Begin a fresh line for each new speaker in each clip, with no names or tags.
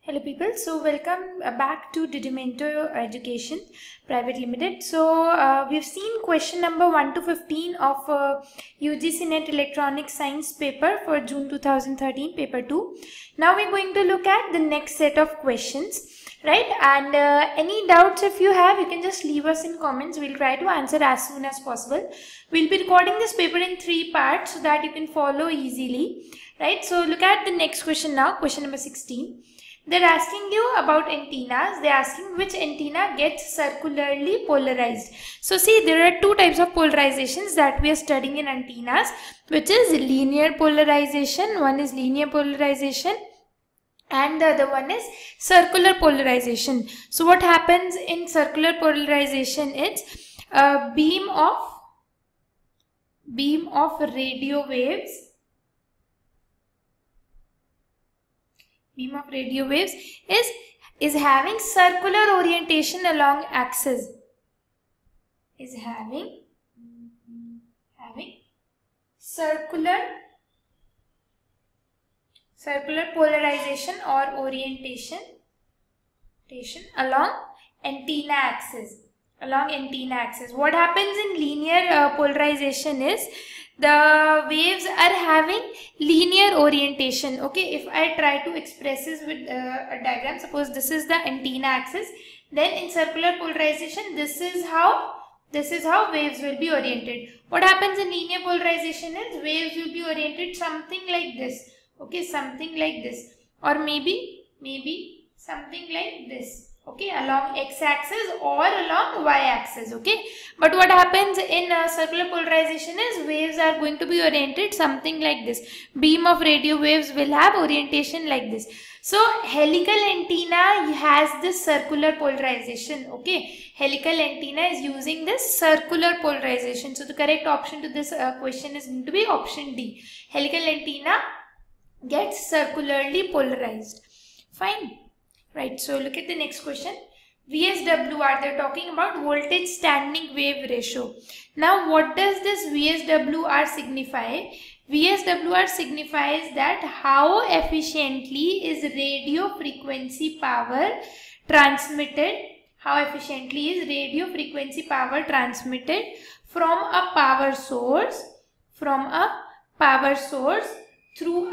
Hello people, so welcome back to Didimento Education Private Limited. So we've seen question number 1 to 15 of UGC Net Electronic Science paper for June 2013, paper 2. Now we're going to look at the next set of questions, right? And any doubts if you have, you can just leave us in comments. We'll try to answer as soon as possible. We'll be recording this paper in 3 parts so that you can follow easily, right? So look at the next question now, question number 16. They're asking you about antennas. They're asking which antenna gets circularly polarized. So see, there are two types of polarizations that we are studying in antennas, which is linear polarization. One is linear polarization and the other one is circular polarization. So what happens in circular polarization is a beam of radio waves is having circular orientation along axis, is having circular polarization or orientation along antenna axis. What happens in linear polarization is the waves are having linear orientation. Okay, if I try to express this with a diagram, suppose this is the antenna axis, then in circular polarization this is how waves will be oriented. What happens in linear polarization is waves will be oriented something like this. Okay, something like this, or maybe something like this. Okay, along x-axis or along y-axis. Okay, but what happens in circular polarization is waves are going to be oriented something like this. Beam of radio waves will have orientation like this. So helical antenna has this circular polarization. Okay, helical antenna is using this circular polarization. So the correct option to this question is going to be option D. Helical antenna gets circularly polarized. Fine. Right, so look at the next question. VSWR, they're talking about voltage standing wave ratio. Now, what does this VSWR signify? VSWR signifies that how efficiently is radio frequency power transmitted, from a power source through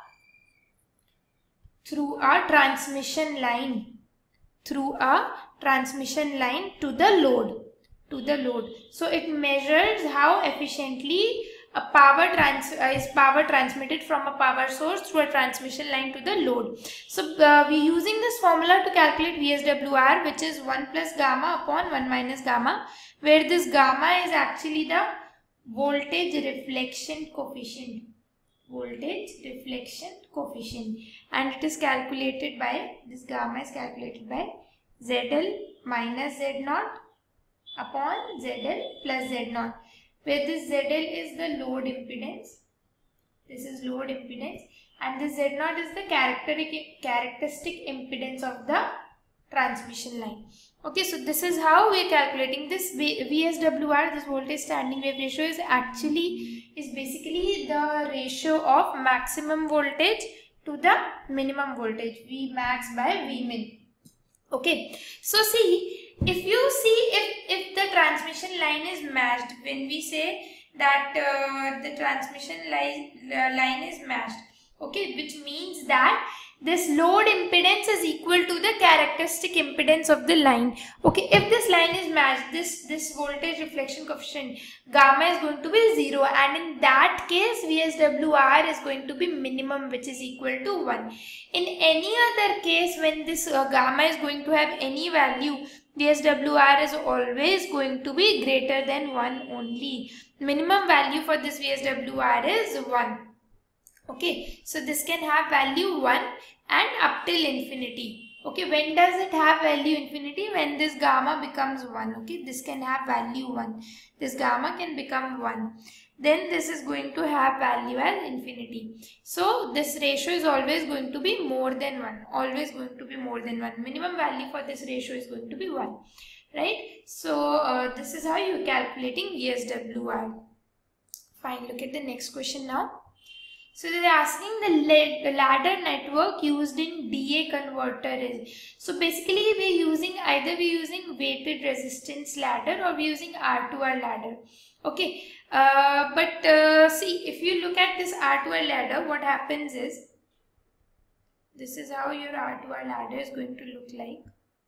a transmission line to the load. So it measures how efficiently a power transmitted from a power source through a transmission line to the load. So we're using this formula to calculate VSWR, which is 1 plus gamma upon 1 minus gamma, where this gamma is actually the voltage reflection coefficient, and it is calculated by, this gamma is calculated by ZL minus Z0 upon ZL plus Z0, where this ZL is the load impedance, and this Z0 is the characteristic impedance of the transmission line. Okay, so this is how we are calculating this VSWR. This voltage standing wave ratio is basically the ratio of maximum voltage to the minimum voltage, Vmax by Vmin. Okay, so see, if the transmission line is matched, when we say that the transmission line is matched, okay, which means that this load impedance is equal to the characteristic impedance of the line. Okay, if this line is matched, this voltage reflection coefficient gamma is going to be 0, and in that case VSWR is going to be minimum, which is equal to 1. In any other case, when this gamma is going to have any value, VSWR is always going to be greater than 1 only. Minimum value for this VSWR is 1. Okay, so this can have value 1 and up till infinity. Okay, when does it have value infinity? When this gamma becomes 1. Okay, this can have value 1. This gamma can become 1. Then this is going to have value as infinity. So this ratio is always going to be more than 1. Minimum value for this ratio is going to be 1. Right? So this is how you are calculating VSWR. Fine, look at the next question now. So they're asking the ladder network used in DA converter is. So basically we're using weighted resistance ladder or we're using R2R ladder. Okay, see, if you look at this R2R ladder, what happens is, this is how your R2R ladder is going to look like.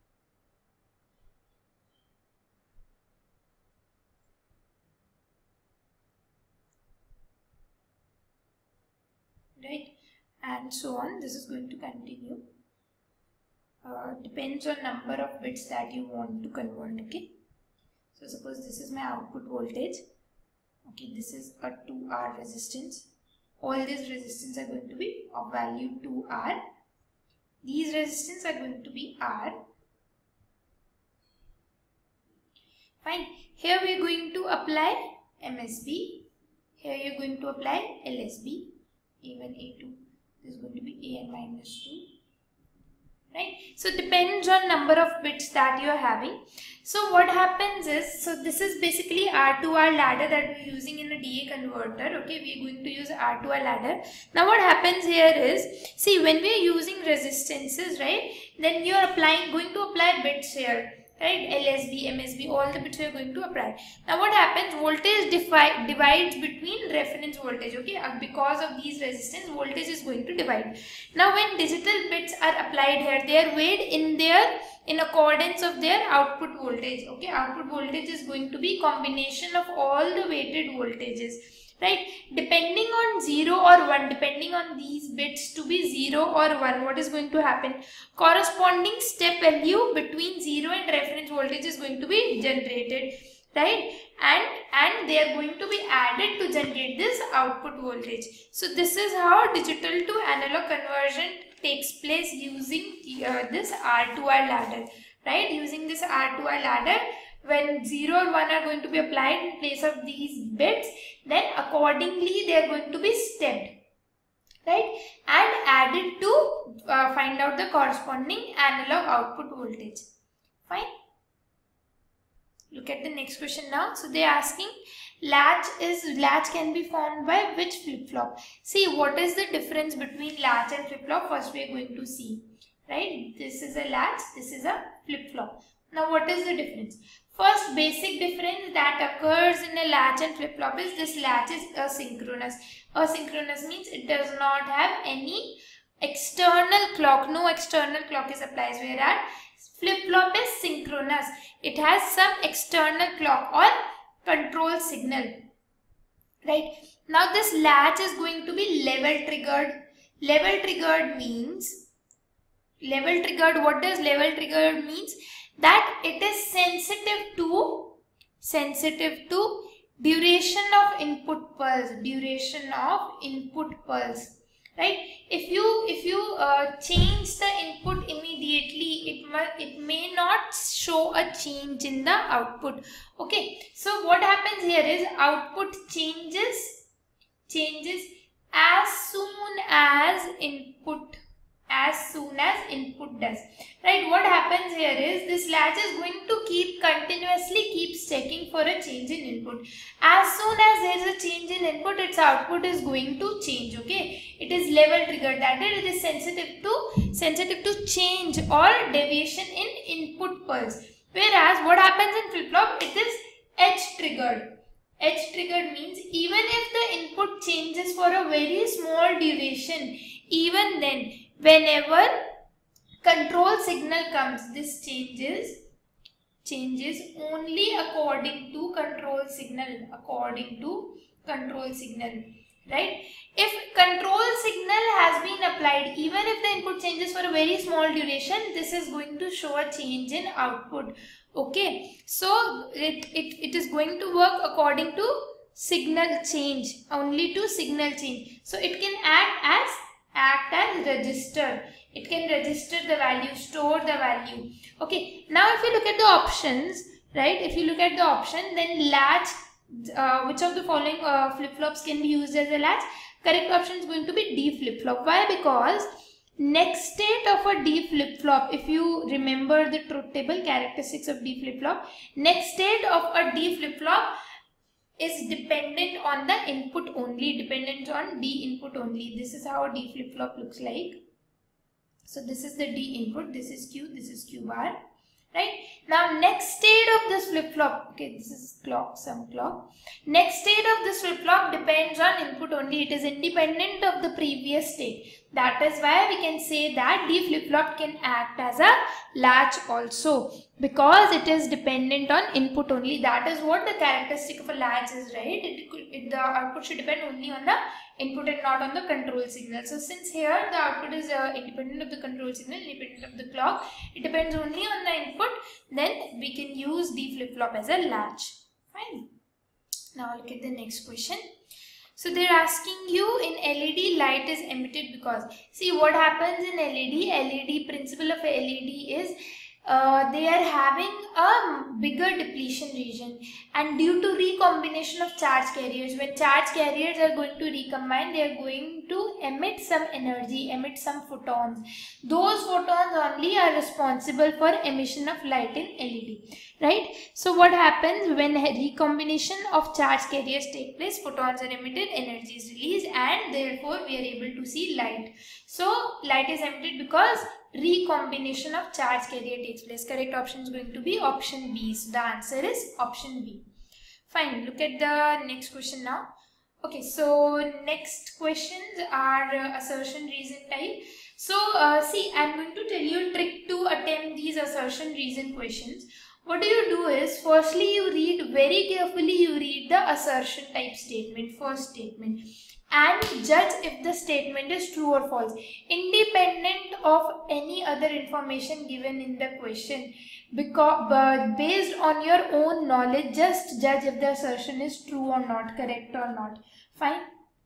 Right, and so on. This is going to continue. Depends on number of bits that you want to convert. Okay, so suppose this is my output voltage. Okay, this is a 2R resistance. All these resistance are going to be of value 2R. These resistance are going to be R. Fine. Here we are going to apply MSB. Here you are going to apply LSB. A1, A2. This is going to be AN minus 2. Right. So depends on number of bits that you are having. So what happens is, so this is basically R2R ladder that we are using in a DA converter. Okay, we are going to use R2R ladder. Now what happens here is, see, when we are using resistances, right, then you are going to apply bits here. Right, LSB, MSB, all the bits we are going to apply. Now what happens, voltage divides between reference voltage, okay, because of these resistance, voltage is going to divide. Now when digital bits are applied here, they are weighed in accordance of their output voltage, okay. Output voltage is going to be combination of all the weighted voltages. Right, depending on 0 or 1, depending on these bits to be 0 or 1, what is going to happen? Corresponding step value between 0 and reference voltage is going to be generated, right? And they are going to be added to generate this output voltage. So this is how digital to analog conversion takes place using this R2R ladder, right? Using this R2R ladder, when 0 or 1 are going to be applied in place of these bits, then accordingly they are going to be stepped, right, and added to find out the corresponding analog output voltage. Fine. Look at the next question now. So they are asking, latch can be formed by which flip-flop? See, what is the difference between latch and flip-flop? First we are going to see, right? This is a latch, this is a flip-flop. Now what is the difference? First basic difference that occurs in a latch and flip-flop is this latch is asynchronous. Asynchronous means it does not have any external clock. No external clock is applied, whereas flip-flop is synchronous. It has some external clock or control signal. Right. Now this latch is going to be level triggered. Level triggered means, what does level triggered means? That it is sensitive to duration of input pulse, right? If you change the input immediately, it may not show a change in the output. Okay, so what happens here is output changes as soon as input does, right? What happens here is this latch is going to continuously keep checking for a change in input. As soon as there is a change in input, its output is going to change. Okay, it is level triggered, that is, it is sensitive to change or deviation in input pulse. Whereas what happens in flip-flop, it is edge triggered. Edge triggered means even if the input changes for a very small duration, even then, whenever control signal comes, this changes only according to control signal, right? If control signal has been applied, even if the input changes for a very small duration, this is going to show a change in output. Okay, so it is going to work according to signal change, only to signal change. So it can act as register. It can register the value, store the value. Okay, now if you look at the options, right, if you look at the option, then latch, which of the following flip-flops can be used as a latch? Correct option is going to be D flip-flop. Why? Because next state of a D flip-flop, if you remember the truth table characteristics of D flip-flop, next state of a D flip-flop is dependent on the input only, dependent on D input only. This is how D flip-flop looks like. So this is the D input, this is Q, this is Q bar, right? Now next state of this flip-flop, okay, this is clock, some clock. Next state of this flip-flop depends on input only. It is independent of the previous state. That is why we can say that D flip-flop can act as a latch also, because it is dependent on input only. That is what the characteristic of a latch is, right? The output should depend only on the input and not on the control signal. So since here the output is independent of the control signal, independent of the clock, it depends only on the input, then we can use D flip-flop as a latch. Fine. Now look at the next question. So they're asking you, in LED light is emitted because, see what happens in LED principle of LED is they are having a bigger depletion region, and due to recombination of charge carriers, when charge carriers are going to recombine, they are going to emit some energy, emit some photons. Those photons only are responsible for emission of light in LED, right? So what happens when recombination of charge carriers take place? Photons are emitted, energy is released, and therefore we are able to see light. So light is emitted because recombination of charge carrier takes place. Correct option is going to be option B. So the answer is option B. Fine. Look at the next question now. Okay, so next questions are assertion reason type. So see, I am going to tell you a trick to attempt these assertion reason questions. What do is, firstly you read very carefully, you read the assertion type statement, first statement, and judge if the statement is true or false, independent of any other information given in the question. Because based on your own knowledge, just judge if the assertion is true or not, correct or not. Fine.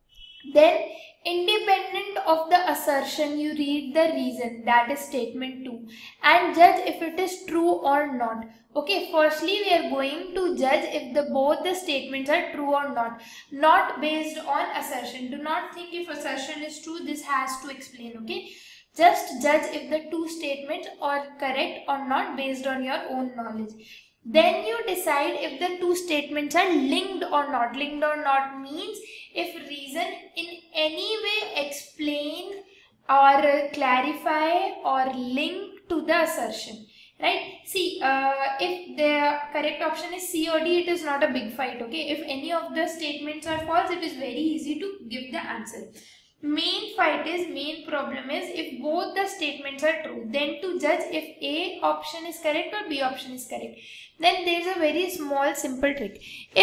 Then independent of the assertion, you read the reason, that is statement 2, and judge if it is true or not. Okay, firstly we are going to judge if both the statements are true or not based on assertion. Do not think if assertion is true, this has to explain, okay? Just judge if the two statements are correct or not based on your own knowledge. Then you decide if the two statements are linked or not. Linked or not means if reason in any way explain or clarify or link to the assertion, right? See, if the correct option is C or D, it is not a big fight, okay? If any of the statements are false, it is very easy to give the answer. Main problem is if both the statements are true, then to judge if A option is correct or B option is correct. Then there is a very small simple trick.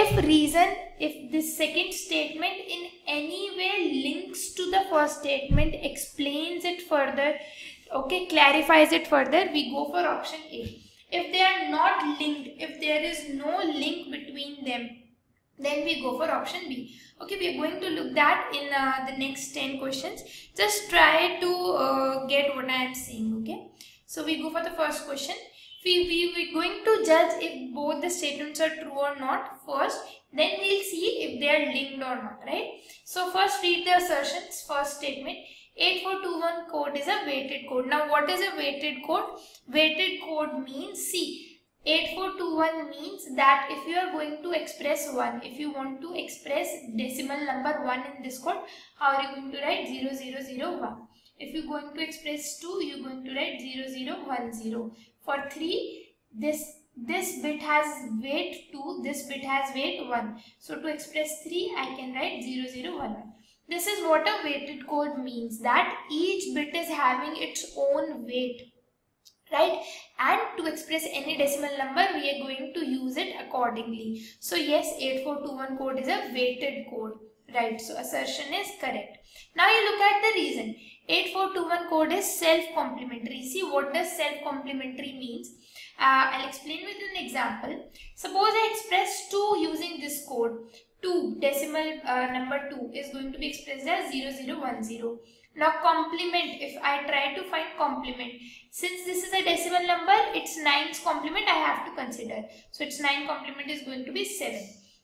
If this second statement in any way links to the first statement, explains it further, okay, clarifies it further, we go for option A. If they are not linked, if there is no link between them, then we go for option B. Okay, we are going to look that in the next 10 questions. Just try to get what I am saying, okay? So we go for the first question. We're going to judge if both the statements are true or not first. Then we'll see if they are linked or not, right? So first read the assertions. First statement. 8421 code is a weighted code. Now what is a weighted code? Weighted code means, see, 8421 means that if you are going to express 1, if you want to express decimal number 1 in this code, how are you going to write 0001? If you are going to express 2, you are going to write 0010. For 3, this bit has weight 2, this bit has weight 1. So to express 3, I can write 0011. This is what a weighted code means, that each bit is having its own weight, right? And to express any decimal number, we are going to use it accordingly. So yes, 8421 code is a weighted code, right? So assertion is correct. Now you look at the reason. 8421 code is self-complementary. See, what does self-complementary means? I'll explain with an example. Suppose I express 2 using this code. 2, decimal number 2 is going to be expressed as 0010. Now complement, if I try to find complement, since this is a decimal number, its 9's complement I have to consider. So its 9 complement is going to be 7.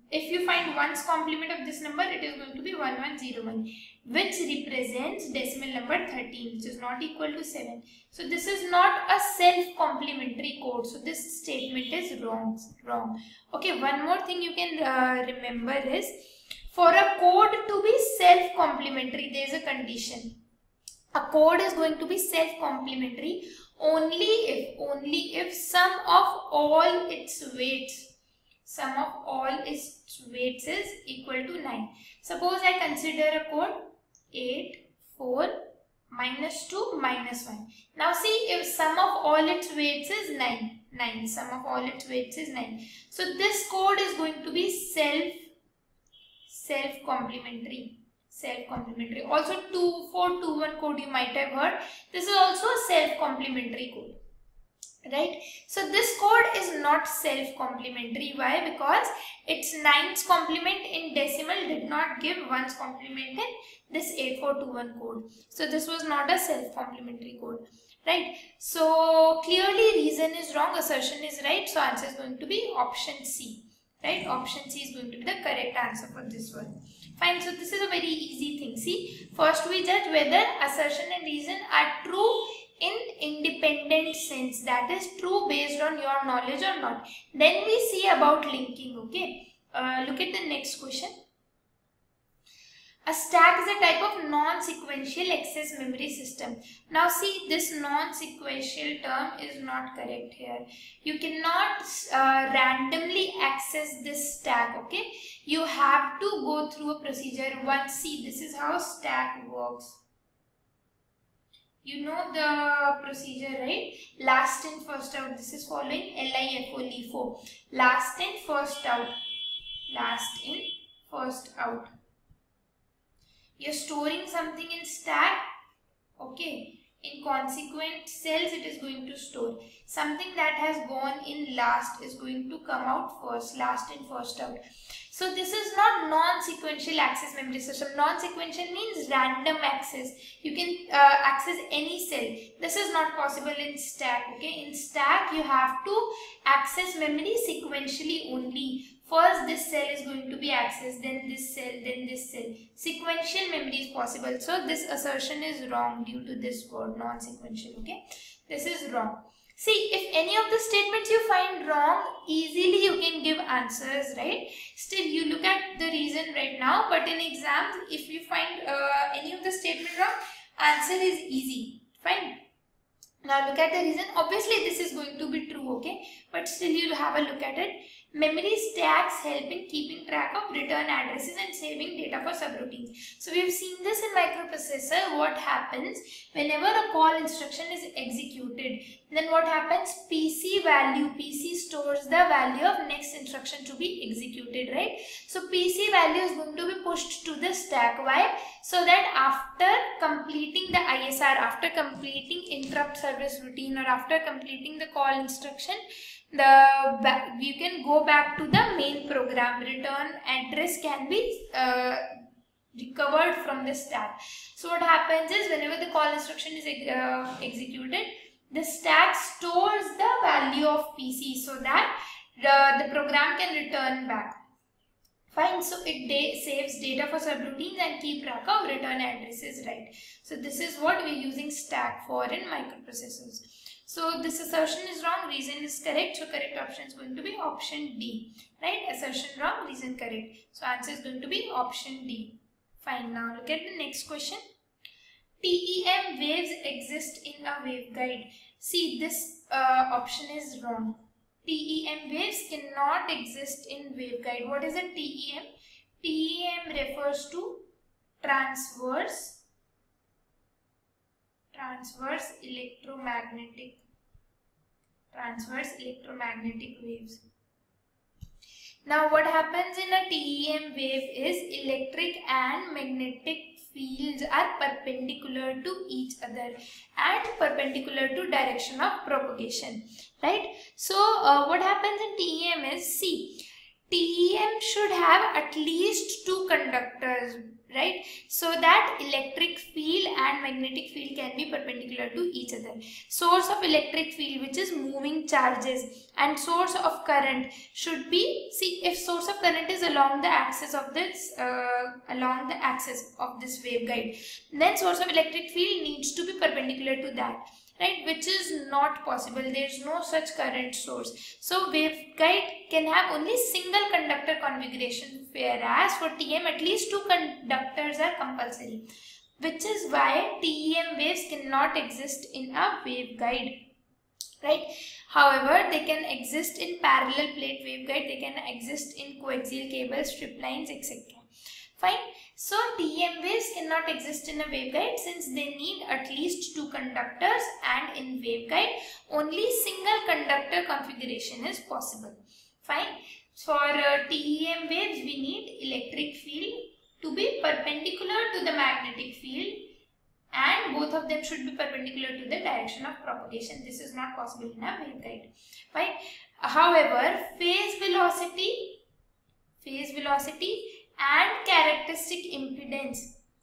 if you find 1's complement of this number, it is going to be 1101, which represents decimal number 13, which is not equal to 7. So this is not a self-complementary code. So this statement is wrong. Okay, one more thing you can remember is, for a code to be self-complementary, there is a condition. A code is going to be self-complementary only if sum of all its weights is equal to 9. Suppose I consider a code 8, 4, minus 2, minus 1. Now see, if sum of all its weights is 9, sum of all its weights is 9. So this code is going to be self-complementary. Also 2, 4, 2, 1 code you might have heard. This is also a self-complementary code. Right? So this code is not self-complementary. Why? Because its 9's complement in decimal did not give 1's complement in this 8421 code. So this was not a self-complementary code. Right? So clearly reason is wrong, assertion is right. So answer is going to be option C. Right? Option C is going to be the correct answer for this one. Fine. So this is a very easy thing. See, first we judge whether assertion and reason are true in independent sense, that is true based on your knowledge or not. Then we see about linking. Okay, look at the next question. A stack is a type of non-sequential access memory system. Now see, this non-sequential term is not correct here. You cannot randomly access this stack. Okay, you have to go through a procedure. Once, see, this is how stack works. You know the procedure, right? Last in, first out. This is following LIFO, LIFO. Last in, first out. Last in, first out. You're storing something in stack. Okay. In consequent cells, it is going to store. Something that has gone in last is going to come out first. Last in, first out. So this is not non-sequential access memory system. Non-sequential means random access. You can access any cell. This is not possible in stack. Okay, in stack you have to access memory sequentially only. First this cell is going to be accessed, then this cell, then this cell. Sequential memory is possible. So this assertion is wrong due to this word non-sequential. Okay, this is wrong. See, if any of the statements you find wrong, easily you can give answers, right? Still, you look at the reason right now, but in exams, if you find any of the statement wrong, answer is easy. Fine. Now look at the reason. Obviously, this is going to be true, okay? But still, you'll have a look at it. Memory stacks help in keeping track of return addresses and saving data for subroutines. So we have seen this in microprocessor. What happens whenever a call instruction is executed, then what happens? PC stores the value of next instruction to be executed, right? So PC value is going to be pushed to the stack. Why? So that after completing the ISR, after completing interrupt service routine, or after completing the call instruction, you can go back to the main program. Return address can be recovered from the stack. So what happens is, whenever the call instruction is executed, the stack stores the value of PC so that the program can return back. Fine. So it saves data for subroutines and keep track of return addresses, right? So this is what we are using stack for in microprocessors. So this assertion is wrong, reason is correct. So correct option is going to be option D. Right? Assertion wrong, reason correct. So answer is going to be option D. Fine. Now look at the next question. TEM waves exist in a waveguide. See, this option is wrong. TEM waves cannot exist in waveguide. What is a TEM? TEM refers to transverse electromagnetic waves. Now what happens in a TEM wave is electric and magnetic fields are perpendicular to each other and perpendicular to direction of propagation, right? So what happens in TEM is, see, TEM should have at least 2 conductors, right? So that electric field and magnetic field can be perpendicular to each other. Source of electric field, which is moving charges, and source of current should be, see, if source of current is along the axis of this waveguide, then source of electric field needs to be perpendicular to that, right, which is not possible. There is no such current source. So waveguide can have only single conductor configuration, whereas for TEM at least 2 conductors are compulsory, which is why TEM waves cannot exist in a waveguide, right? However, they can exist in parallel plate waveguide, they can exist in coaxial cables, strip lines, etc. Fine. So TEM waves cannot exist in a waveguide since they need at least 2 conductors, and in waveguide only single conductor configuration is possible. Fine. For TEM waves we need electric field to be perpendicular to the magnetic field, and both of them should be perpendicular to the direction of propagation. This is not possible in a waveguide. Fine. However, phase velocity and characteristic impedance,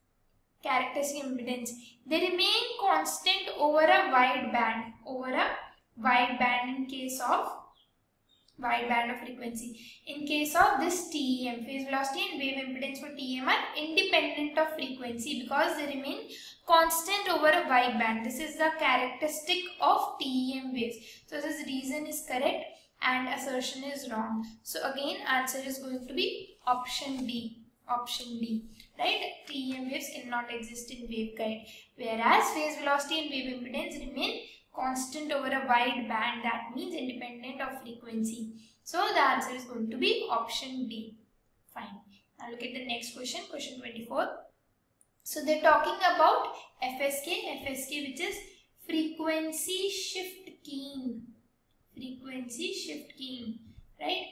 they remain constant over a wide band, in case of wide band of frequency. In case of this TEM, phase velocity and wave impedance for TEM are independent of frequency because they remain constant over a wide band. This is the characteristic of TEM waves. So this reason is correct and assertion is wrong. So again, answer is going to be option D, right? TEM waves cannot exist in waveguide, whereas phase velocity and wave impedance remain constant over a wide band, that means independent of frequency. So the answer is going to be option D. Fine. Now look at the next question, question 24. So they're talking about FSK, which is frequency shift keying, right?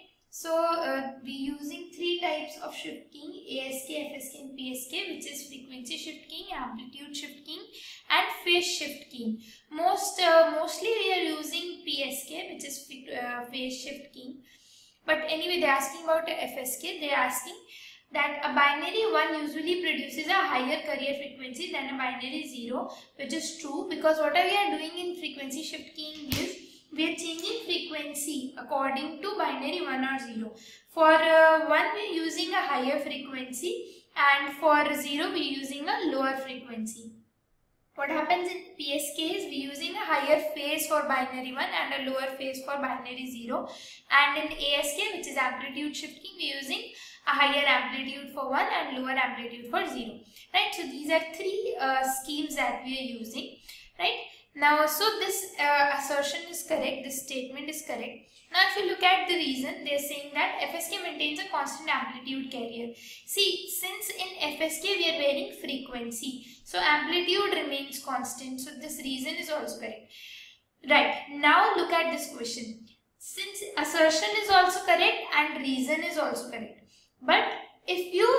So we using 3 types of shift keying: ASK, FSK and PSK, which is frequency shift keying, amplitude shift keying and phase shift keying. Mostly we are using PSK, which is phase shift keying. But anyway, they are asking about FSK. They are asking that a binary 1 usually produces a higher carrier frequency than a binary 0, which is true, because what we are doing in frequency shift keying is we are changing frequency according to binary 1 or 0. For 1 we are using a higher frequency, and for 0 we are using a lower frequency. What happens in PSK is we are using a higher phase for binary 1 and a lower phase for binary 0, and in ASK, which is amplitude shifting, we are using a higher amplitude for 1 and lower amplitude for 0, right? So these are 3 schemes that we are using, right? Now, so this assertion is correct, this statement is correct. Now, if you look at the reason, they are saying that FSK maintains a constant amplitude carrier. See, since in FSK we are varying frequency, so amplitude remains constant. So this reason is also correct. Right, now look at this question. Since assertion is also correct and reason is also correct, but if you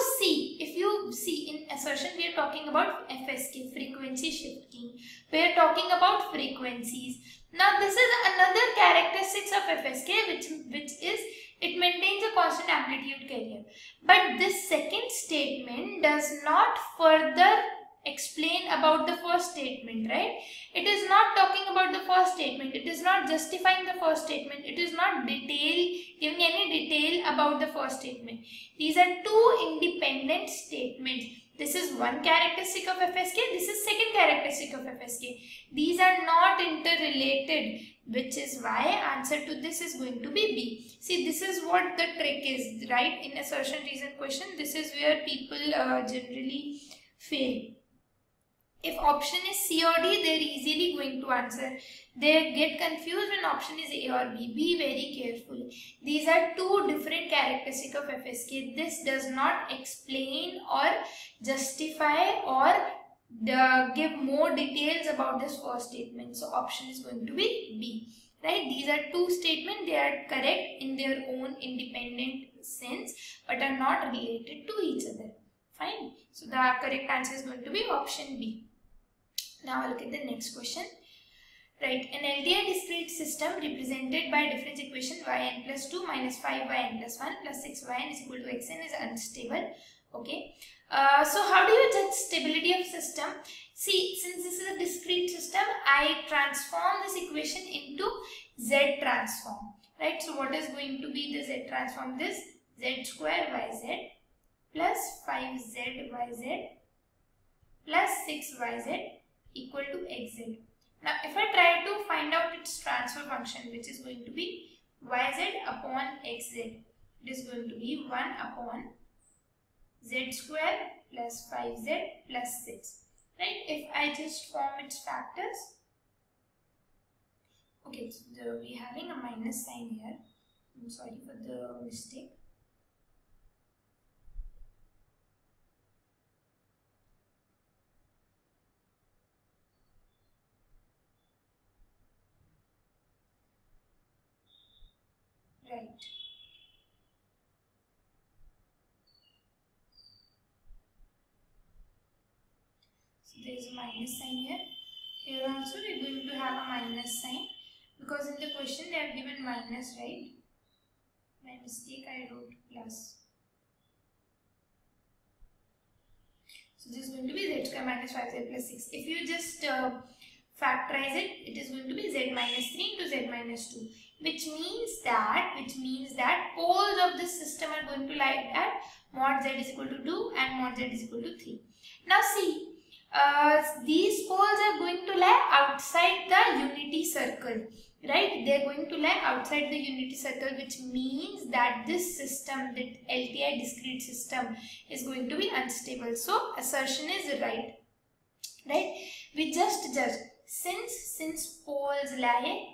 see in assertion we are talking about FSK, frequency shifting. We are talking about frequencies. Now this is another characteristics of FSK, which is it maintains a constant amplitude carrier. But this second statement does not further explain about the first statement, right? It is not talking about the first statement. It is not justifying the first statement. It is not giving any detail about the first statement. These are 2 independent statements. This is one characteristic of FSK. This is second characteristic of FSK. These are not interrelated, which is why answer to this is going to be B. See, this is what the trick is, right? In assertion reason question, this is where people generally fail. If option is C or D, they are easily going to answer. They get confused when option is A or B. Be very careful. These are 2 different characteristics of FSK. This does not explain or justify or give more details about this first statement. So option is going to be B. Right? These are 2 statements. They are correct in their own independent sense, but are not related to each other. Fine. So the correct answer is going to be option B. Now look at the next question. Right. Right, an LTI discrete system represented by difference equation yn plus 2 minus 5yn plus 1 plus 6yn is equal to xn is unstable. Okay, so how do you judge stability of system? See, since this is a discrete system, I transform this equation into Z transform. Right, so what is going to be the Z transform? This Z square yz plus 5zyz plus 6yz equal to xz. Now, if I try to find out its transfer function, which is going to be yz upon xz, it is going to be 1 upon z square plus 5z plus 6. Right? If I just form its factors, okay, so we're having a minus sign here. I'm sorry for the mistake. Right. So there is a minus sign here. Here also we are going to have a minus sign because in the question they have given minus, right? By mistake I wrote plus. So this is going to be z square minus 5z plus 6. If you just factorize it, it is going to be z minus 3 into z minus 2. Which means that poles of this system are going to lie at mod z is equal to 2 and mod z is equal to 3. Now see, these poles are going to lie outside the unity circle, right? They are going to lie outside the unity circle, which means that this system, the LTI discrete system, is going to be unstable. So assertion is right. We just judge since poles lie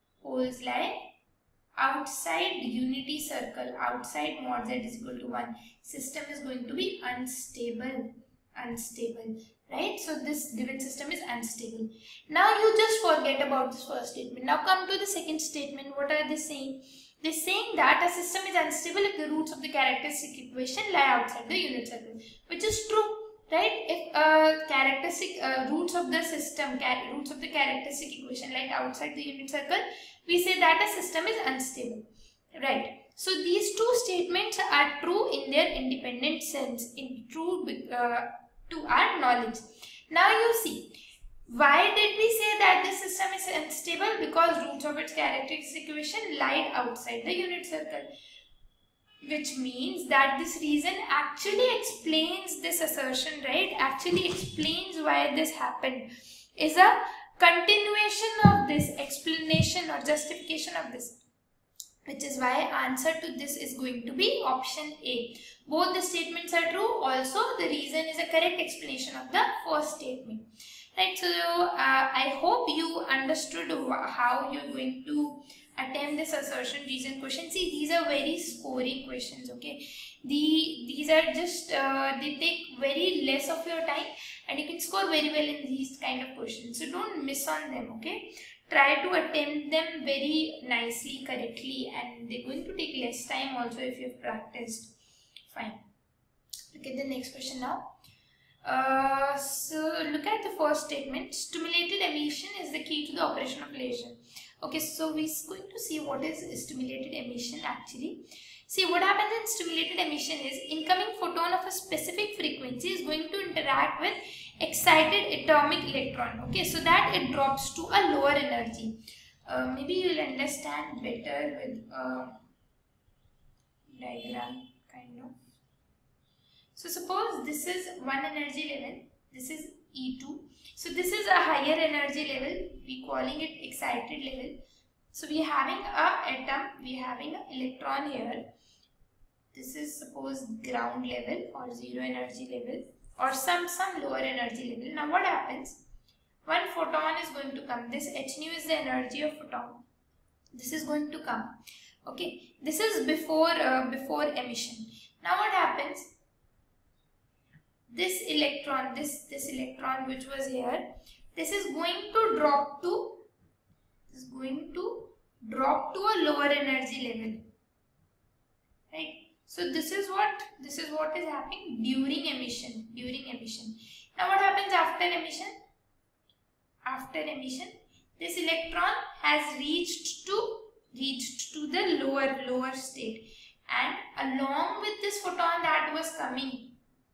outside unity circle, outside mod z is equal to 1, system is going to be unstable, right? So this given system is unstable. Now you just forget about this first statement. Now come to the second statement. What are they saying? They're saying that a system is unstable if the roots of the characteristic equation lie outside the unit circle, which is true. Right? If characteristic roots of the system, roots of the characteristic equation lie outside the unit circle, we say that a system is unstable. Right? So these two statements are true in their independent sense, to our knowledge. Now you see, why did we say that this system is unstable? Because roots of its characteristic equation lie outside the unit circle. Which means that this reason actually explains this assertion, right? Actually explains why this happened. Is a continuation of this explanation or justification of this. Which is why answer to this is going to be option A. Both the statements are true. Also, the reason is a correct explanation of the first statement. Right? So, I hope you understood how you're going to attempt this assertion reason question. See, these are very scoring questions, okay? These are just, they take very less of your time and you can score very well in these kind of questions. So don't miss on them, okay? Try to attempt them very nicely, correctly, and they're going to take less time also if you've practiced. Fine. Look at the next question now. So look at the first statement. Stimulated emission is the key to the operation of laser. Okay, so we're going to see what is stimulated emission actually. See, what happens in stimulated emission is incoming photon of a specific frequency is going to interact with excited atomic electron. Okay, so that it drops to a lower energy. Maybe you'll understand better with diagram kind of. So suppose this is one energy level, this is E2. So this is a higher energy level, we calling it excited level. So we are having a atom, we are having an electron here. This is suppose ground level or zero energy level or some lower energy level. Now what happens? One photon is going to come. This h nu is the energy of photon. This is going to come. Okay, this is before emission. Now what happens? This electron, this electron which was here, this is going to drop to a lower energy level, right? So this is what is happening during emission. Now what happens after emission? After emission, this electron has reached to the lower state, and along with this photon that was coming,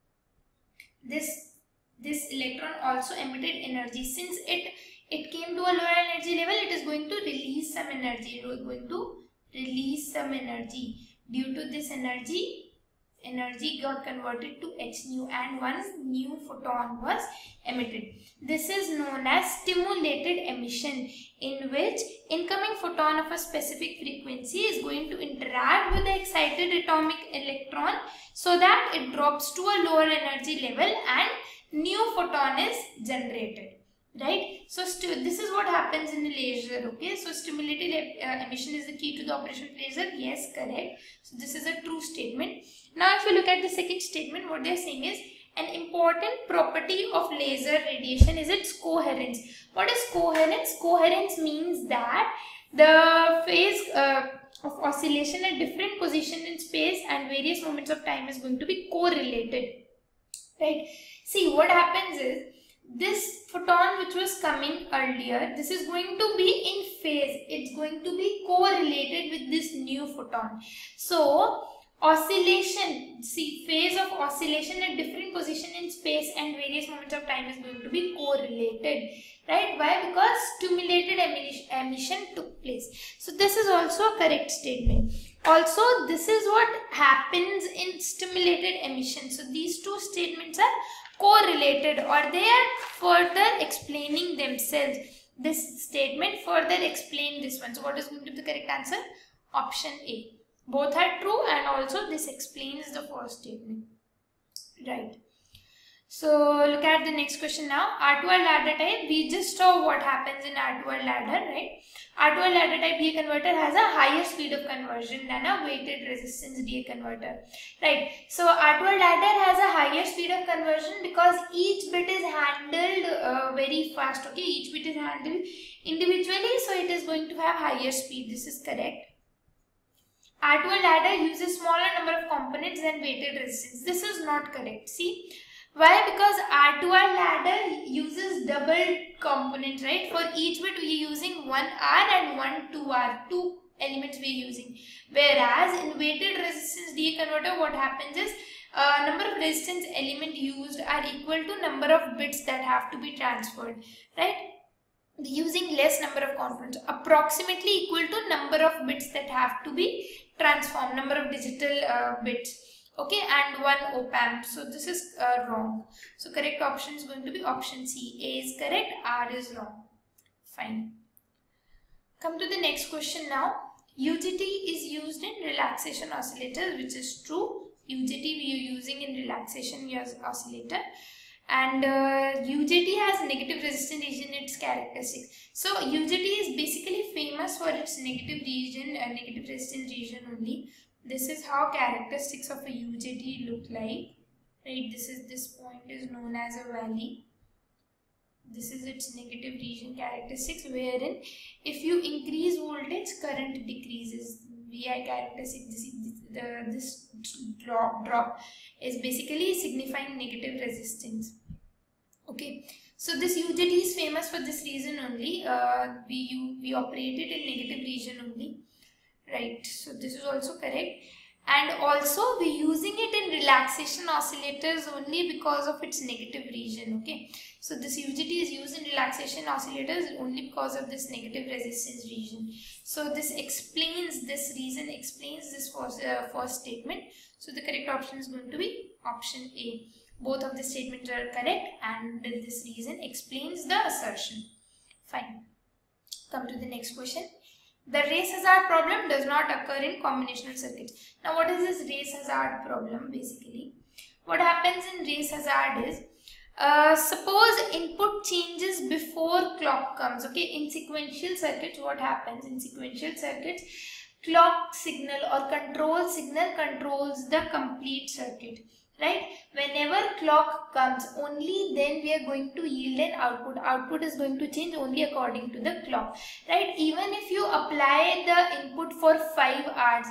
this electron also emitted energy. Since it came to a lower energy level, it is going to release some energy. It is going to release some energy. Due to this energy got converted to h nu, and one new photon was emitted. This is known as stimulated emission, in which incoming photon of a specific frequency is going to interact with the excited atomic electron so that it drops to a lower energy level and new photon is generated. Right? So this is what happens in a laser. Okay, so stimulated emission is the key to the operation of laser. Yes, correct. So this is a true statement. Now if you look at the second statement, what they are saying is an important property of laser radiation is its coherence. What is coherence? Coherence means that the phase of oscillation at different positions in space and various moments of time is going to be correlated. Right? See, what happens is, this photon which was coming earlier, this is going to be in phase. It's going to be correlated with this new photon. So oscillation, see, phase of oscillation at different position in space and various moments of time is going to be correlated. Right? Why? Because stimulated emission took place. So this is also a correct statement. Also, this is what happens in stimulated emission. So these two statements are correlated, or they are further explaining themselves. This statement further explains this one. So what is going to be the correct answer? Option A. Both are true, and also this explains the first statement. Right. So look at the next question now. R2R ladder type. We just saw what happens in R2R ladder, right? R2R ladder type DA converter has a higher speed of conversion than a weighted resistance DA converter, right? So R2R ladder has a higher speed of conversion because each bit is handled very fast. Okay, each bit is handled individually, so it is going to have higher speed. This is correct. R2R ladder uses smaller number of components than weighted resistance. This is not correct. See. Why? Because R2R ladder uses double components, right? For each bit we are using 1 R and 1 2R, two elements we are using. Whereas in weighted resistance DA converter, what happens is number of resistance element used are equal to number of bits that have to be transferred, right? Using less number of components, approximately equal to number of bits that have to be transformed, number of digital bits. Okay, and 1 op-amp. So this is wrong. So correct option is going to be option C. A is correct, R is wrong. Fine. Come to the next question now. UGT is used in relaxation oscillators, which is true. UGT we are using in relaxation oscillator. And UGT has negative resistance region, its characteristics. So UGT is basically famous for its negative region, negative resistance region only. This is how characteristics of a UGT look like, right? This point is known as a valley. This is its negative region characteristics, wherein if you increase voltage, current decreases. VI characteristic, this drop is basically signifying negative resistance. Okay, so this UGT is famous for this reason only. We operate it in negative region only. Right, so this is also correct, and also we're using it in relaxation oscillators only because of its negative region. Okay, so this UGT is used in relaxation oscillators only because of this negative resistance region. So this explains this reason, explains this first statement. So the correct option is going to be option A. Both of the statements are correct, and this reason explains the assertion. Fine. Come to the next question. The race hazard problem does not occur in combinational circuits. Now what is this race hazard problem basically? What happens in race hazard is, suppose input changes before clock comes. Okay, in sequential circuits, what happens in sequential circuits? Clock signal or control signal controls the complete circuit. Right? Whenever clock comes, only then we are going to yield an output. Output is going to change only according to the clock. Right? Even if you apply the input for 5 hours,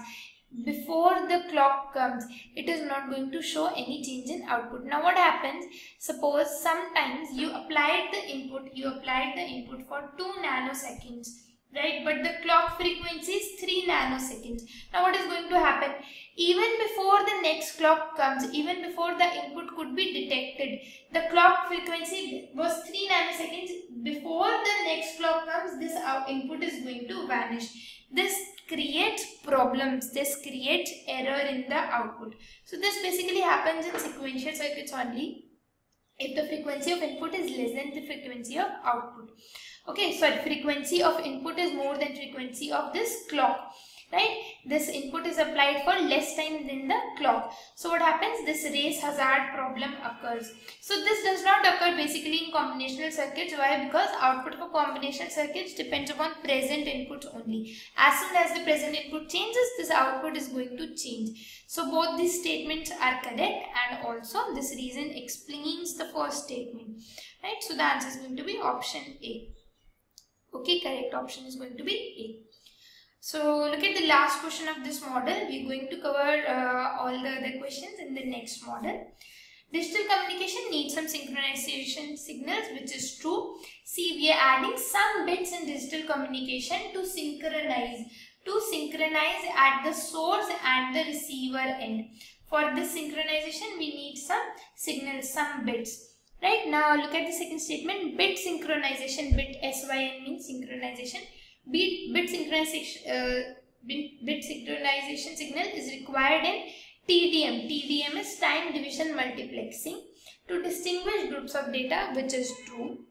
before the clock comes, it is not going to show any change in output. Now what happens, suppose sometimes you applied the input for 2 nanoseconds, right, but the clock frequency is 3 nanoseconds. Now what is going to happen, even before the next clock comes, even before the input could be detected, the clock frequency was 3 nanoseconds. Before the next clock comes, this input is going to vanish. This creates problems, this creates error in the output. So this basically happens in sequential circuits only if the frequency of input is less than the frequency of output. Okay, sorry, frequency of input is more than frequency of this clock, right? This input is applied for less time than the clock. So what happens? This race hazard problem occurs. So this does not occur basically in combinational circuits. Why? Because output for combinational circuits depends upon present inputs only. As soon as the present input changes, this output is going to change. So both these statements are correct, and also this reason explains the first statement, right? So the answer is going to be option A. Okay, correct option is going to be A. So look at the last question of this model. We are going to cover all the other questions in the next model. Digital communication needs some synchronization signals, which is true. See, we are adding some bits in digital communication to synchronize at the source and the receiver end. For this synchronization, we need some signals, some bits. Right, now look at the second statement. Bit synchronization, bit SYN means synchronization. Bit synchronization signal is required in TDM. TDM is time division multiplexing to distinguish groups of data, which is true.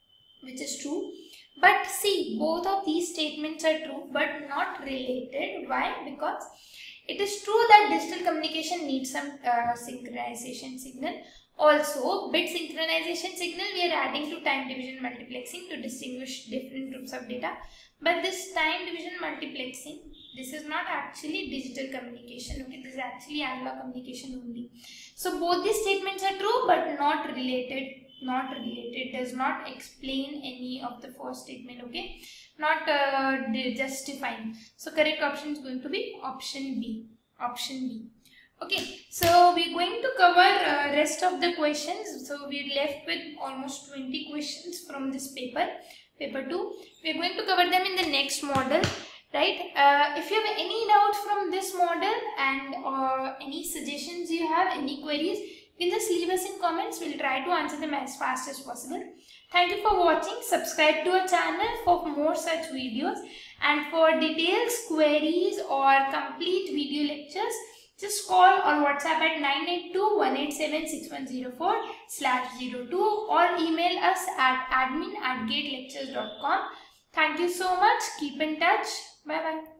But see, both of these statements are true but not related. Why? Because it is true that digital communication needs some synchronization signal. Also, bit synchronization signal we are adding to time division multiplexing to distinguish different groups of data. But this time division multiplexing, this is not actually digital communication. Okay, this is actually analog communication only. So both these statements are true but not related. Does not explain any of the first statement. Okay, not justifying. So correct option is going to be option B. Okay, so we're going to cover rest of the questions. So we're left with almost 20 questions from this paper 2. We're going to cover them in the next model, right? If you have any doubts from this model and any suggestions you have, any queries, you can just leave us in comments. We'll try to answer them as fast as possible. Thank you for watching. Subscribe to our channel for more such videos, and for details, queries or complete video lectures, just call or WhatsApp at 982-187-6104/02 or email us at admin@gatelectures.com. Thank you so much. Keep in touch. Bye bye.